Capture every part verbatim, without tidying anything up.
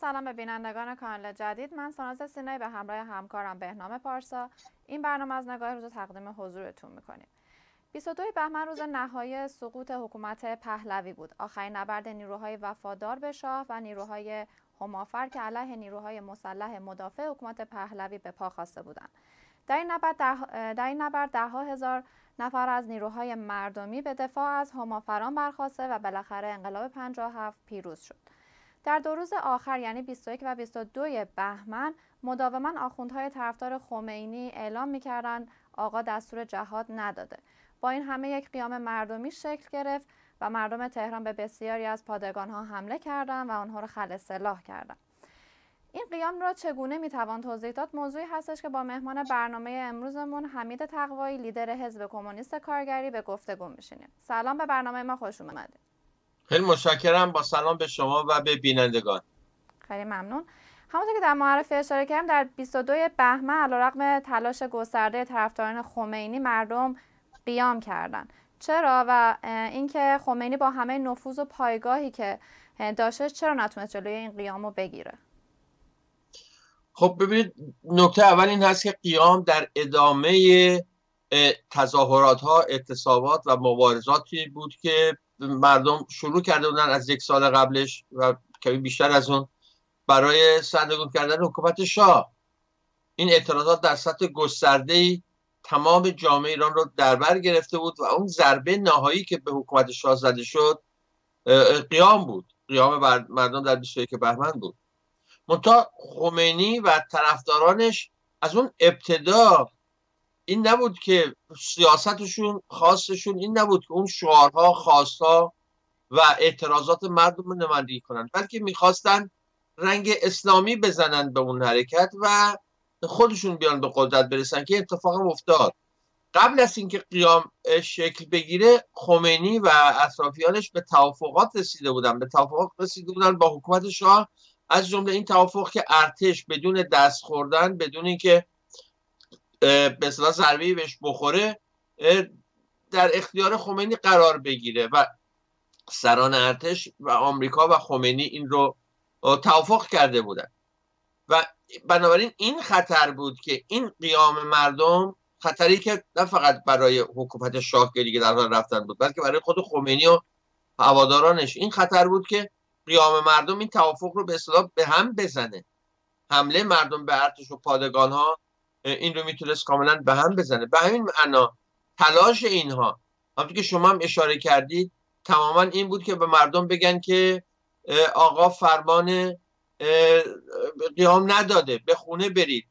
سلام به بینندگان کانال جدید. من ساناز سینایی به همراه همکارم بهنام پارسا این برنامه از نگاه روز تقدیم حضورتون میکنیم. بیست و دوم بهمن روز نهایی سقوط حکومت پهلوی بود. آخرین نبرد نیروهای وفادار به شاه و نیروهای همافر که علیه نیروهای مسلح مدافع حکومت پهلوی به پا خواسته بودند. در این نبرد ده... در این نبرد ده‌ها هزار نفر از نیروهای مردمی به دفاع از همافران برخاسته و بالاخره انقلاب پنجاه و هفت پیروز شد. در دو روز آخر یعنی بیست و یک و بیست و دو بهمن مداوما آخوندهای طرفدار خمینی اعلام می‌کردند آقا دستور جهاد نداده. با این همه یک قیام مردمی شکل گرفت و مردم تهران به بسیاری از پادگان‌ها حمله کردند و آنها را خلع سلاح کردند. این قیام را چگونه میتوان توضیح داد؟ موضوعی هستش که با مهمان برنامه امروزمون حمید تقوایی لیدر حزب کمونیست کارگری به گفتگو میشینیم. سلام، به برنامه ما خوش اومدید. خیلی متشکرم. با سلام به شما و به بینندگان. خیلی ممنون. همونطور که در معرفی اشاره کردم در بیست و دوم بهمن علیرغم تلاش گسترده طرفداران خمینی مردم قیام کردند. چرا؟ و اینکه خمینی با همه نفوذ و پایگاهی که داشته چرا نتونست جلوی این قیام رو بگیره؟ خب ببینید، نکته اول این هست که قیام در ادامه تظاهرات ها، اعتصابات و مبارزاتی بود که مردم شروع کرده بودن از یک سال قبلش و کمی بیشتر از اون برای سرنگون کردن حکومت شاه. این اعتراضات در سطح گسترده‌ای تمام جامعه ایران رو در بر گرفته بود و اون ضربه نهایی که به حکومت شاه زده شد قیام بود. قیام مردم در بیست و یک بهمن بود. منتها خمینی و طرفدارانش از اون ابتدا این نبود که سیاستشون، خاصشون این نبود که اون شعارها، خواستها و اعتراضات مردم رو نمایندگی کنن، بلکه میخواستن رنگ اسلامی بزنن به اون حرکت و خودشون بیان به قدرت برسن که اتفاق افتاد. قبل از اینکه قیام شکل بگیره خمینی و اطرافیانش به توافقات رسیده بودن به توافقات رسیده بودن با حکومت شاه، از جمله این توافق که ارتش بدون دست خوردن، بدون اینکه به اصطلاح ضربه‌ای بهش بخوره، در اختیار خمینی قرار بگیره و سران ارتش و آمریکا و خمینی این رو توافق کرده بودن و بنابراین این خطر بود که این قیام مردم، خطری که نه فقط برای حکومت شاهگیری که در حال رفتن بود بلکه برای خود خمینی و هوادارانش، این خطر بود که قیام مردم این توافق رو به اصطلاح به هم بزنه. حمله مردم به ارتش و پادگان ها این رو میتونست کاملا به هم بزنه. به همین معنا تلاش اینها، همونطور که شما هم اشاره کردید، تماما این بود که به مردم بگن که آقا فرمان قیام نداده، به خونه برید.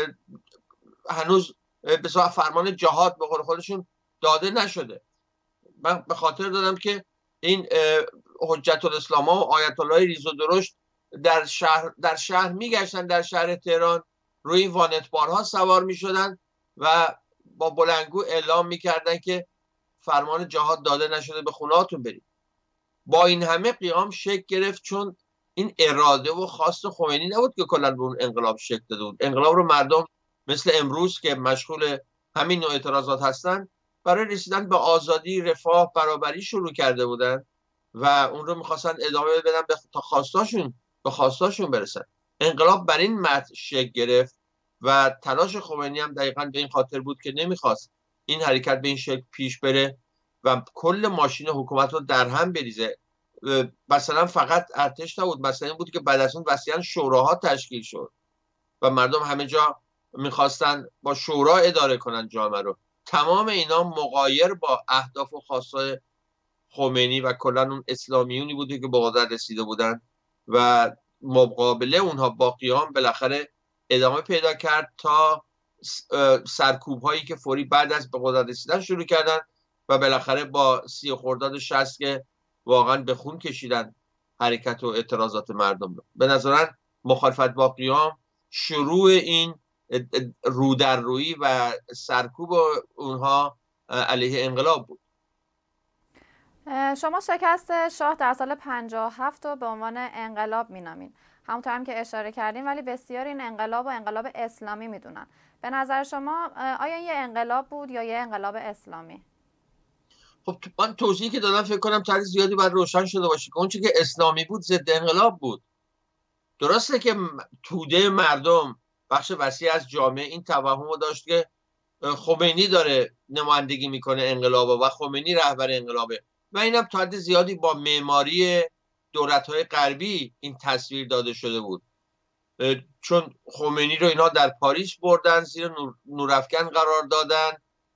هنوز به فرمان جهاد به قول خودشون داده نشده. من به خاطر دادم که این حجت الاسلام ها و آیت الله ریز و درشت در شهر در شهر میگشتن، در شهر تهران روی وانتبارها سوار میشدن و با بلندگو اعلام میکردن که فرمان جهاد داده نشده، به خونهاتون برید. با این همه قیام شکل گرفت، چون این اراده و خواست خمینی نبود که کلا به اون انقلاب شکل داده بود. انقلاب رو مردم مثل امروز که مشغول همین نوع اعتراضات هستن برای رسیدن به آزادی، رفاه، برابری شروع کرده بودن و اون رو میخواستن ادامه بدن به تا خواستاشون به خواستاشون برسن. انقلاب بر این متن شکل گرفت و تلاش خمینی هم دقیقاً به این خاطر بود که نمیخواست این حرکت به این شکل پیش بره و کل ماشین حکومت رو در هم بریزه. مثلا فقط ارتش نبود، مثلا این بود که بعد از اون وسیعاً شوراها تشکیل شد و مردم همه جا میخواستن با شورا اداره کنن جامعه رو. تمام اینا مغایر با اهداف و خواستای خمینی و کلا اون اسلامیونی بوده که به قدرت رسیده بودن و مقابله اونها با قیام بالاخره ادامه پیدا کرد تا سرکوب هایی که فوری بعد از به قدرت رسیدن شروع کردن و بالاخره با سی خرداد شصت که واقعا به خون کشیدن حرکت و اعتراضات مردم رو. به نظرن مخالفت با قیام شروع این رودررویی و سرکوب اونها علیه انقلاب بود. شما شکست شاه در سال پنجاه و هفت رو به عنوان انقلاب مینامین، همونطور هم که اشاره کردیم، ولی بسیار این انقلاب و انقلاب اسلامی میدونن. به نظر شما آیا یه انقلاب بود یا یه انقلاب اسلامی؟ خب من توضیحی که دادم فکر کنم تا زیادی باید روشن شده باشه که اون چیزی که اسلامی بود ضد انقلاب بود. درسته که توده مردم، بخش وسیع از جامعه این توهم رو داشت که خمینی داره نمایندگی میکنه انقلاب و خمینی رهبر انقلابه و اینم تا حد زیادی با معماری دولت‌های غربی این تصویر داده شده بود، چون خمینی رو اینها در پاریس بردن، زیر نور، نورافکن قرار دادن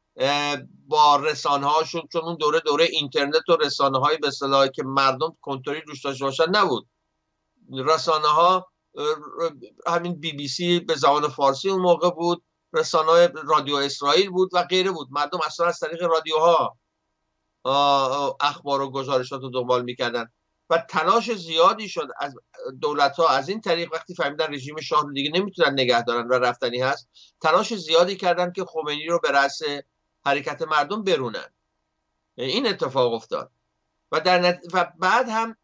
با رسانه هاشون، چون اون دوره دوره اینترنت و رسانه های به اصطلاح که مردم کنترلی روش داشته باشن نبود. رسانه ها همین بی بی سی به زبان فارسی اون موقع بود، رسانه های رادیو اسرائیل بود و غیره بود. مردم اصلا از طریق رادیوها اخبار و گزارشات رو دنبال میکردن و تلاش زیادی شد از دولت ها از این طریق، وقتی فهمیدن رژیم شاه رو دیگه نمیتونن نگه دارن و رفتنی هست، تلاش زیادی کردن که خمینی رو به رأس حرکت مردم برونن. این اتفاق افتاد و در نت... و بعد هم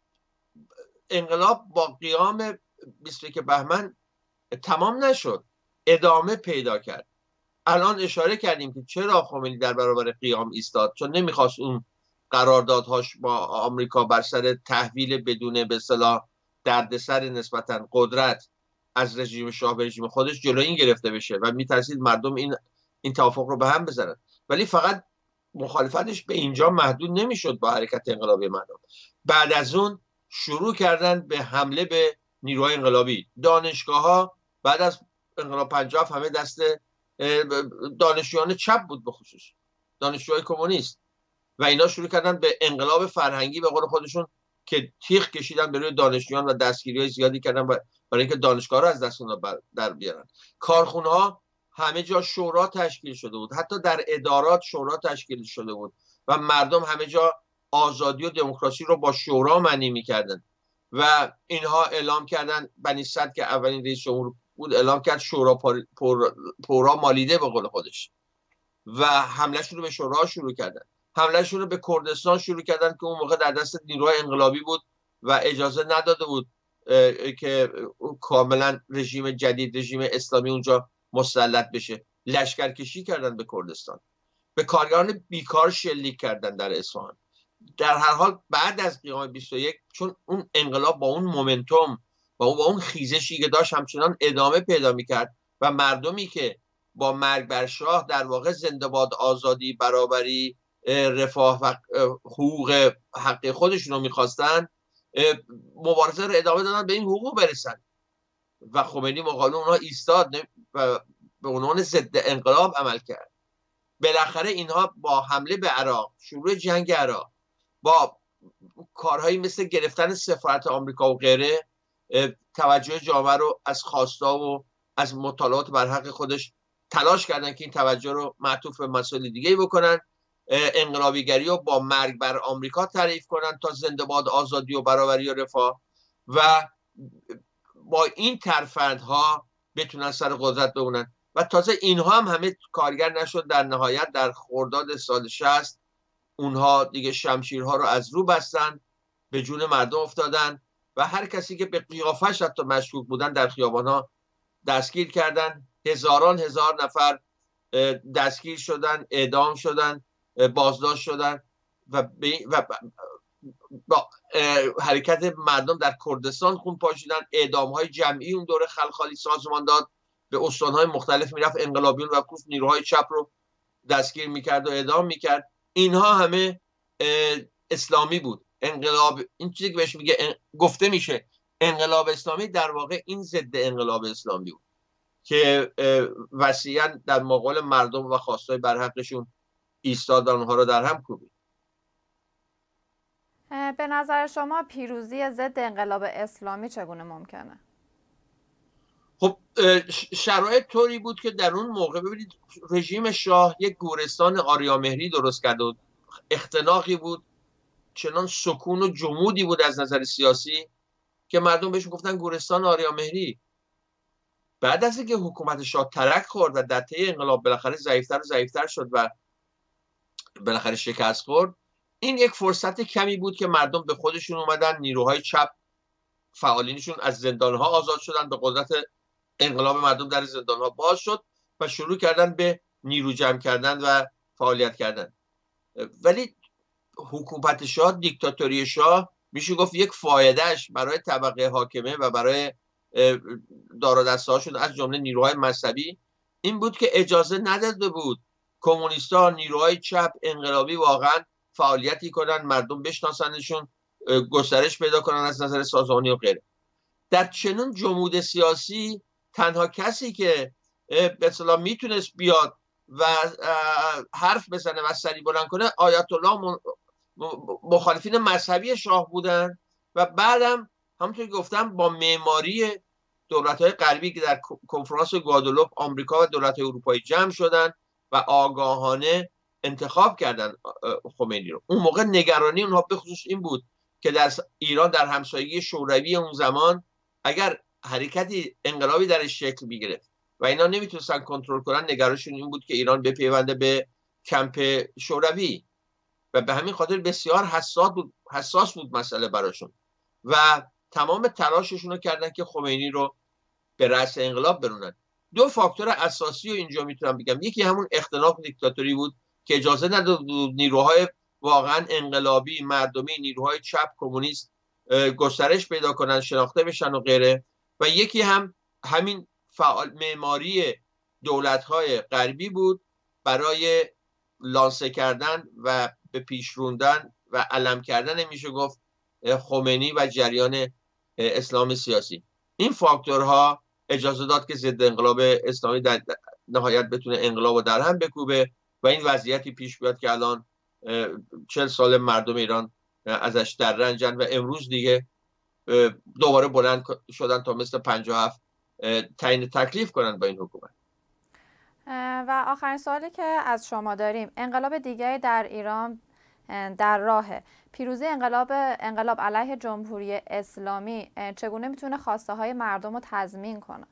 انقلاب با قیام بیست و یک بهمن تمام نشد، ادامه پیدا کرد. الان اشاره کردیم که چرا خمینی در برابر قیام ایستاد، چون نمیخواست اون قراردادهاش با آمریکا بر سر تحویل بدون به اصطلاح دردسر نسبتا قدرت از رژیم شاه به رژیم خودش جلوی این گرفته بشه و میترسید مردم این این توافق رو به هم بزنن. ولی فقط مخالفتش به اینجا محدود نمیشد با حرکت انقلابی مردم. بعد از اون شروع کردن به حمله به نیروهای انقلابی. دانشگاه ها بعد از انقلاب پنجاه همه دست دانشجویان چپ بود، به خصوص دانشجوهای کمونیست، و اینا شروع کردن به انقلاب فرهنگی به قول خودشون که تیغ کشیدن به روی دانشجویان و دستگیری‌های زیادی کردن برای اینکه دانشگاه رو از دست اونها در بیارن. کارخونه‌ها همه جا شورا تشکیل شده بود، حتی در ادارات شورا تشکیل شده بود و مردم همه جا آزادی و دموکراسی رو با شورا معنی می‌کردن و اینها اعلام کردن. بنی صدر که اولین رئیس جمهور بود اعلام کرد شورا پر، پر، پورا مالیده به قول خودش و حملهشون رو به شورا شروع کردن. حملهشون رو به کردستان شروع کردن که اون موقع در دست نیروهای انقلابی بود و اجازه نداده بود که کاملا رژیم جدید، رژیم اسلامی اونجا مسلط بشه. لشکرکشی کردن به کردستان، به کارگران بیکار شلیک کردن در اصفهان. در هر حال بعد از قیام بیست و یک، چون اون انقلاب با اون مومنتوم با اون, با اون خیزشی که داشت همچنان ادامه پیدا میکرد و مردمی که با مرگ بر شاه در واقع زنده باد آزادی، برابری، رفاه و حقوق حق خودشون رو میخواستن، مبارزه رو ادامه دادن به این حقوق برسن و خمینی مقابل اونها ایستاد و به عنوان ضد انقلاب عمل کرد. بالاخره اینها با حمله به عراق، شروع جنگ عراق، با کارهایی مثل گرفتن سفارت آمریکا و غیره، توجه جامعه رو از خواستا و از مطالعات بر حق خودش تلاش کردن که این توجه رو معطوف به مسائل دیگه بکنن. انقلابیگری رو با مرگ بر آمریکا تعریف کنن تا زنده باد آزادی و برابری و رفاه و با این ترفندها بتونن سر قدرت بمونن. و تازه اینها هم همه کارگر نشد. در نهایت در خرداد سال شصت اونها دیگه شمشیرها رو از رو بستن، به جون مردم افتادن و هر کسی که به قیافش حتی مشکوک بودن در خیابانها دستگیر کردن. هزاران هزار نفر دستگیر شدن، اعدام شدن، بازداشت شدن و, و با حرکت مردم در کردستان خون پاشیدن. اعدام های جمعی اون دوره خلخالی سازمان داد، به استانهای مختلف میرفت انقلابیون و کوف نیروهای چپ رو دستگیر میکرد و اعدام میکرد. اینها همه اسلامی بود. انقلاب، این چیزی که بهش میگه گفته میشه انقلاب اسلامی، در واقع این ضد انقلاب اسلامی بود که وسیعا در مقابل مردم و خواستای برحقشون ایستاد و اونها رو در هم کوبید. به نظر شما پیروزی ضد انقلاب اسلامی چگونه ممکنه؟ خب شرایط طوری بود که در اون موقع ببینید رژیم شاه یک گورستان آریامهری درست کرده بود. اختناقی بود، چنان سکون و جمودی بود از نظر سیاسی که مردم بهش گفتن گورستان آریامهری. بعد از اینکه حکومت شاه ترک خورد و در طی انقلاب بالاخره ضعیفتر و ضعیفتر شد و بالاخره شکست خورد، این یک فرصت کمی بود که مردم به خودشون اومدن. نیروهای چپ فعالینشون از زندانها آزاد شدن، به قدرت انقلاب مردم در زندانها باز شد و شروع کردن به نیرو جمع کردن و فعالیت کردن. ولی حکومت شاه، دیکتاتوری شاه، میشه گفت یک فایدهش برای طبقه حاکمه و برای دار و دسته هاشون از جمله نیروهای مذهبی این بود که اجازه نداده بود کمونیست‌ها، نیروهای چپ انقلابی واقعا فعالیتی کنن، مردم بشناسنشون، گسترش پیدا کنن از نظر سازمانی و غیره. در چنین جمود سیاسی تنها کسی که به اصطلاح میتونست بیاد و حرف بزنه و سری بلند کنه آیت الله مخالفین مذهبی شاه بودن و بعدم همونطور که گفتم با معماری دولت‌های غربی که در کنفرانس گوادلوپ آمریکا و دولت‌های اروپایی جمع شدن و آگاهانه انتخاب کردن خمینی رو. اون موقع نگرانی اونها به خصوص این بود که در ایران در همسایگی شوروی اون زمان اگر حرکتی انقلابی درش شکل میگرفت و اینا نمیتونستن کنترل کنن، نگرانشون این بود که ایران بپیونده به کمپ شوروی و به همین خاطر بسیار حساس بود حساس بود مسئله براشون و تمام تلاششون رو کردن که خمینی رو به رأس انقلاب برونن. دو فاکتور اساسی رو اینجا میتونم بگم. یکی همون اختناق دیکتاتوری بود که اجازه نداد نیروهای واقعا انقلابی مردمی، نیروهای چپ کمونیست گسترش پیدا کنن، شناخته بشن و غیره. و یکی هم همین فعال معماری دولت‌های غربی بود برای لانسه کردن و به پیش روندن و علم کردن میشه گفت خمینی و جریان اسلام سیاسی. این فاکتورها اجازه داد که ضد انقلاب اسلامی در نهایت بتونه انقلاب رو در هم بکوبه و این وضعیتی پیش بیاد که الان چهل سال مردم ایران ازش در رنجن و امروز دیگه دوباره بلند شدن تا مثل پنجاه و هفت تعیین تکلیف کنن با این حکومت. و آخرین سوالی که از شما داریم، انقلاب دیگری در ایران در راه پیروزی انقلاب انقلاب علیه جمهوری اسلامی چگونه میتونه خواسته های مردم رو تضمین کنه؟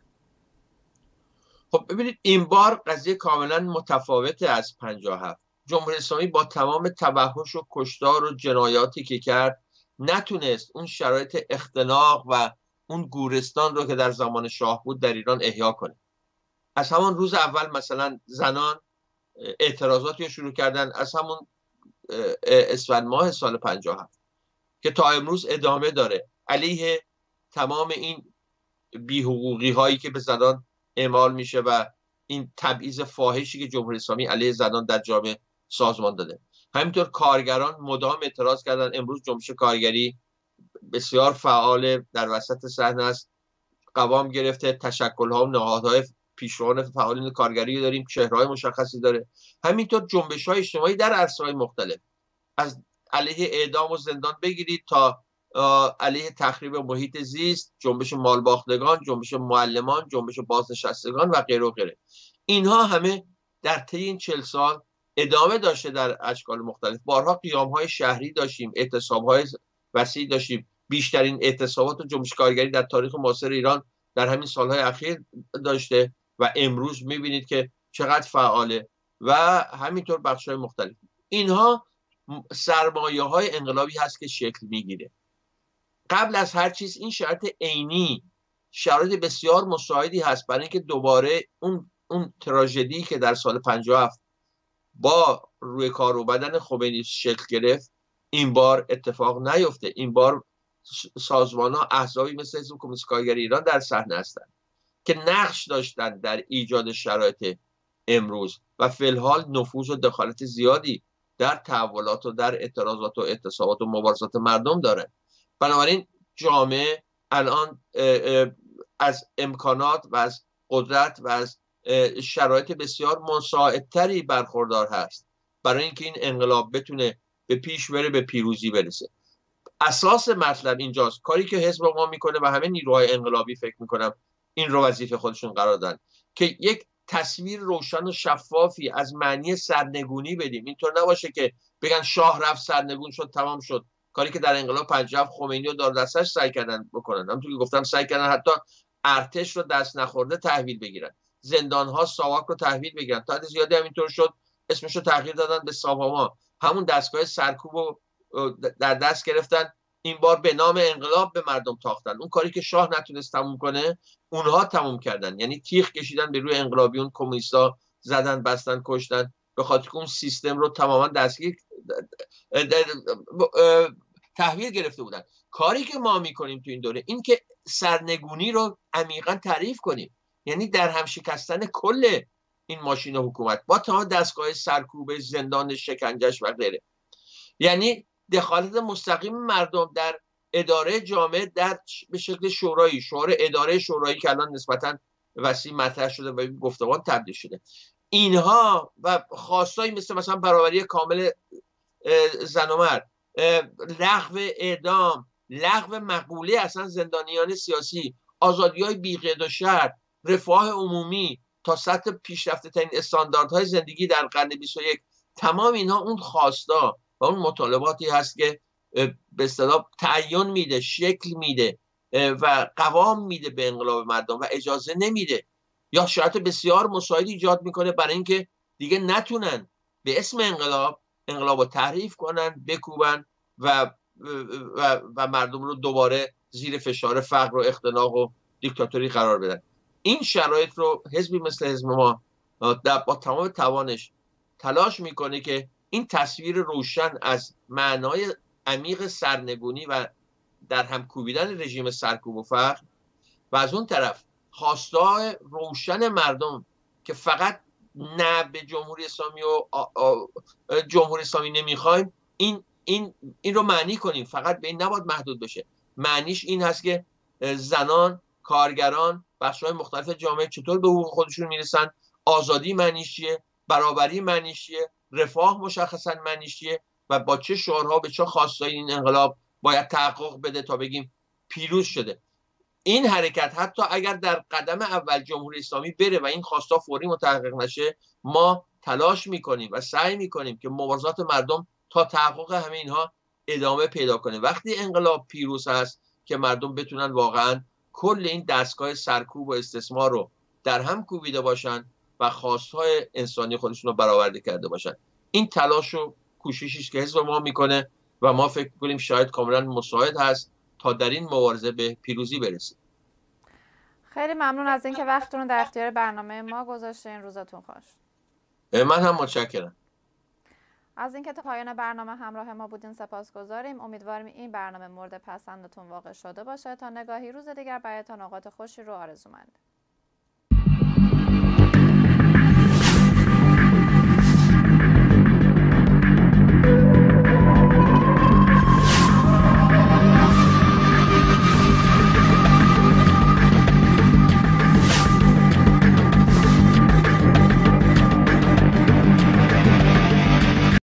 خب ببینید این بار قضیه کاملا متفاوته از پنجاه و هفت. جمهوری اسلامی با تمام تبهش و کشتار و جنایاتی که کرد نتونست اون شرایط اختناق و اون گورستان رو که در زمان شاه بود در ایران احیا کنه. از همون روز اول مثلا زنان اعتراضاتی رو شروع کردن، از همون اسفند ماه سال پنجاه و هفت که تا امروز ادامه داره علیه تمام این بی‌حقوقی هایی که به زنان اعمال میشه و این تبعیض فاحشی که جمهوری اسلامی علیه زنان در جامعه سازمان داده. همینطور کارگران مدام اعتراض کردن. امروز جنبش کارگری بسیار فعال در وسط صحنه است، قوام گرفته، تشکل‌ها و نهادهای پیشروان فعالین کارگری داریم، چهره‌های مشخصی داره. همینطور جنبش‌های اجتماعی در عرصه‌های مختلف، از علیه اعدام و زندان بگیرید تا علیه تخریب محیط زیست، جنبش مالباختگان، جنبش معلمان، جنبش بازنشستگان و غیره و غیره. اینها همه در طی این چهل سال ادامه داشته در اشکال مختلف. بارها قیام‌های شهری داشتیم، اعتصاب‌های وسیع داشتیم. بیشترین اعتصابات و جنبش کارگری در تاریخ معاصر ایران در همین سالهای اخیر داشته و امروز می‌بینید که چقدر فعاله و همینطور بخش‌های مختلف. اینها سرمایه‌های انقلابی هست که شکل می‌گیره. قبل از هر چیز این شرط عینی شرایط بسیار مساعدی هست برای اینکه دوباره اون اون تراژدی که در سال پنجاه و هفت با روی کار و بدن خمینی شکل گرفت این بار اتفاق نیفته. این بار سازمان‌ها احزابی مثل حزب کمونیست کارگری ایران در صحنه هستند که نقش داشتن در ایجاد شرایط امروز و فی الحال نفوذ و دخالت زیادی در تحولات و در اعتراضات و اعتصابات و مبارزات مردم داره. بنابراین جامعه الان از امکانات و از قدرت و از شرایط بسیار مساعدتری برخوردار هست برای اینکه این انقلاب بتونه به پیش بره، به پیروزی برسه. اساس مطلب اینجاست، کاری که حزب ما میکنه و همه نیروهای انقلابی فکر میکنم این رو وظیفه خودشون قرار دادن که یک تصویر روشن و شفافی از معنی سرنگونی بدیم. اینطور نباشه که بگن شاه رفت سرنگون شد تمام شد. کاری که در انقلاب پنجاه و هفت خمینی و دار دستش سعی کردن بکنن، همونطور که گفتم سعی کردن حتی ارتش رو دست نخورده تحویل بگیرن، زندان‌ها ساواک رو تحویل بگیرن. تا حد زیادی همینطور شد اسمش رو تغییر دادن به ساواما، همون دستگاه سرکوب رو در دست گرفتن. این بار به نام انقلاب به مردم تاختن. اون کاری که شاه نتونست تموم کنه اونها تموم کردن، یعنی تیغ کشیدن به روی انقلابیون، کمونیستا زدن، بستن، کشتن، به خاطر اون سیستم رو تماما دستگیر تحویل گرفته بودن. کاری که ما میکنیم تو این دوره این که سرنگونی رو عمیقا تعریف کنیم، یعنی در هم شکستن کل این ماشین حکومت با تمام دستگاه سرکوب، زندان، شکنجش و غیره. یعنی دخالت مستقیم مردم در اداره جامعه در به شکل شورایی، شورای اداره شورایی که الان نسبتاً وسیع مطرح شده و گفتمان تبدیل شده، اینها و خواستایی مثل مثلا برابری کامل زن و مرد، لغو اعدام، لغو مقوله اصلا زندانیان سیاسی، آزادی‌های بی‌قید و شرط، رفاه عمومی تا سطح پیشرفته ترین استانداردهای زندگی در قرن بیست و یک، تمام اینها اون خواستا و اون مطالباتی هست که به اصطلاح تعین میده، شکل میده و قوام میده به انقلاب مردم و اجازه نمیده یا شرایط بسیار مساعد ایجاد میکنه برای اینکه دیگه نتونن به اسم انقلاب انقلاب رو تحریف کنن، بکوبن و و, و مردم رو دوباره زیر فشار فقر و اختناق و دیکتاتوری قرار بدن. این شرایط رو حزبی مثل حزب ما با تمام توانش تلاش میکنه که این تصویر روشن از معنای عمیق سرنگونی و در هم کوبیدن رژیم سرکوب و فقر و از اون طرف خواستای روشن مردم که فقط نه به جمهوری اسلامی و آ آ جمهوری اسلامی نمیخوایم، این این این رو معنی کنیم، فقط به این نباید محدود بشه. معنیش این هست که زنان، کارگران، بخش‌های مختلف جامعه چطور به حقوق خودشون میرسن، آزادی معنیش چیه، برابری معنیش چیه، رفاه مشخصا معنیش چیه و با چه شعارها به چه خواستای این انقلاب باید تحقق بده تا بگیم پیروز شده. این حرکت حتی اگر در قدم اول جمهوری اسلامی بره و این خواستا فوری متحقق نشه، ما تلاش میکنیم و سعی میکنیم که مبارزات مردم تا تحقق همه اینها ادامه پیدا کنه. وقتی انقلاب پیروز هست که مردم بتونن واقعا کل این دستگاه سرکوب و استثمار رو در هم کوبیده باشن و خواستهای انسانی خودشون رو برآورده کرده باشن. این تلاش و کوششی است که حزب ما میکنه و ما فکر کنیم شاید کاملا مساعد هست تا در این مبارزه به پیروزی برسیم. خیلی ممنون از اینکه وقتتون رو در اختیار برنامه ما گذاشتین. روزتون خوش. من هم متشکرم. از اینکه تا پایان برنامه همراه ما بودین سپاسگزاریم. امیدواریم این برنامه مورد پسندتون واقع شده باشه. تا نگاهی روز دیگر برایتان اوقات خوشی رو آرزومند.